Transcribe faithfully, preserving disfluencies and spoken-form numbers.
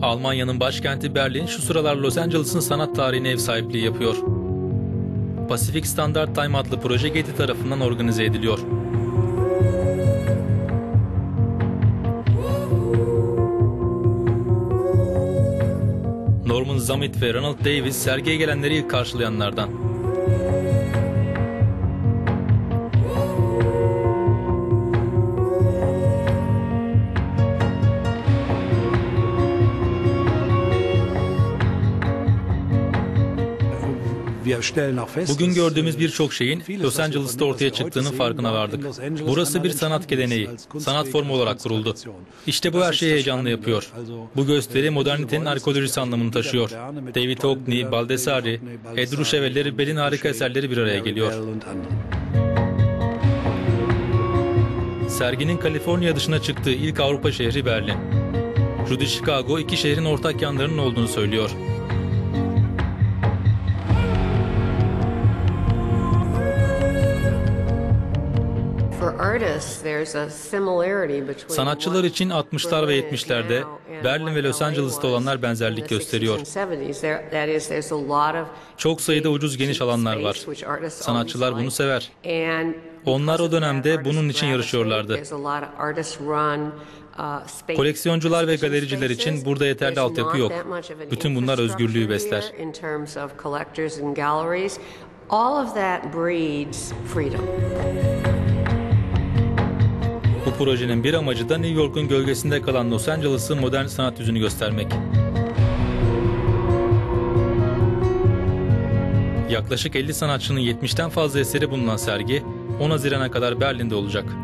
Almanya'nın başkenti Berlin şu sıralar Los Angeles'ın sanat tarihine ev sahipliği yapıyor. Pacific Standard Time adlı proje Getty tarafından organize ediliyor. Norman Zammit ve Ronald Davis sergiye gelenleri ilk karşılayanlardan. Bugün gördüğümüz birçok şeyin Los Angeles'ta ortaya çıktığının farkına vardık. Burası bir sanat geleneği, sanat formu olarak kuruldu. İşte bu her şeyi heyecanlı yapıyor. Bu gösteri modernitenin arkeolojisi anlamını taşıyor. David Hockney, Baldessari, Edru Chevel'leri, Ribel'in harika eserleri bir araya geliyor. Serginin Kaliforniya dışına çıktığı ilk Avrupa şehri Berlin. Rudy Chicago iki şehrin ortak yanlarının olduğunu söylüyor. Sanatçılar için altmışlar ve yetmişlerde Berlin ve Los Angeles'ta olanlar benzerlik gösteriyor. Çok sayıda ucuz geniş alanlar var. Sanatçılar bunu sever. Onlar o dönemde bunun için yarışıyorlardı. Koleksiyoncular ve galericiler için burada yeterli altyapı yok. Bütün bunlar özgürlüğü besler. Bu projenin bir amacı da New York'un gölgesinde kalan Los Angeles'ın modern sanat yüzünü göstermek. Yaklaşık elli sanatçının yetmişten fazla eseri bulunan sergi on Haziran'a kadar Berlin'de olacak.